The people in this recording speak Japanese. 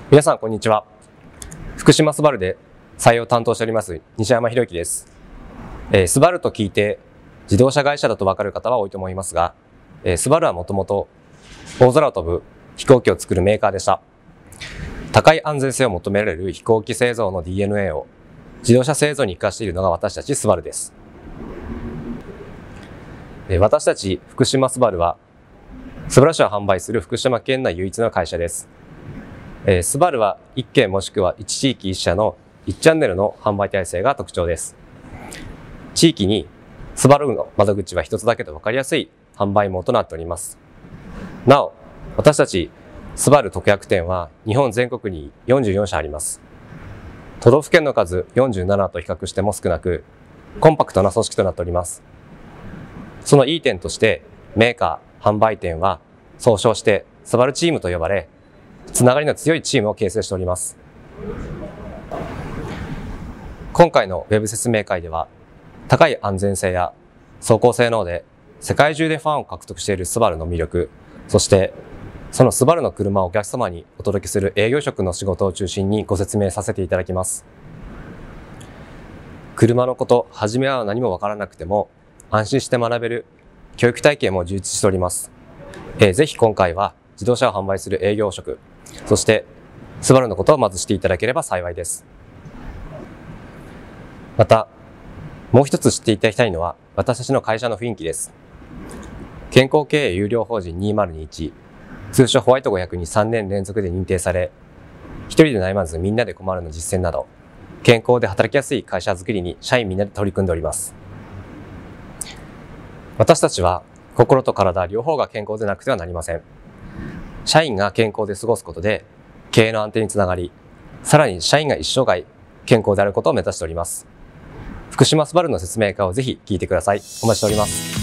皆さんこんにちは。福島スバルで採用担当しております西山博之です。スバルと聞いて自動車会社だとわかる方は多いと思いますが、スバルはもともと大空を飛ぶ飛行機を作るメーカーでした。高い安全性を求められる飛行機製造の DNA を自動車製造に生かしているのが私たちスバルです。私たち福島スバルはスバル車を販売する福島県内唯一の会社です。スバルは1県もしくは1地域1社の1チャンネルの販売体制が特徴です。地域にスバルの窓口は一つだけと分かりやすい販売網となっております。なお、私たちスバル特約店は日本全国に44社あります。都道府県の数47と比較しても少なく、コンパクトな組織となっております。そのいい点として、メーカー、販売店は総称してスバルチームと呼ばれ、つながりの強いチームを形成しております。今回のウェブ説明会では、高い安全性や走行性能で世界中でファンを獲得しているスバルの魅力、そしてそのスバルの車をお客様にお届けする営業職の仕事を中心にご説明させていただきます。車のこと、初めは何もわからなくても安心して学べる教育体系も充実しております。ぜひ今回は自動車を販売する営業職、そしてスバルのことをまず知っていただければ幸いです。また、もう一つ知っていただきたいのは私たちの会社の雰囲気です。健康経営有料法人2021、通称ホワイト500に3年連続で認定され、一人で悩まずみんなで困るの実践など、健康で働きやすい会社づくりに社員みんなで取り組んでおります。私たちは心と体両方が健康でなくてはなりません。社員が健康で過ごすことで経営の安定につながり、さらに社員が一生涯健康であることを目指しております。福島スバルの説明会をぜひ聞いてください。お待ちしております。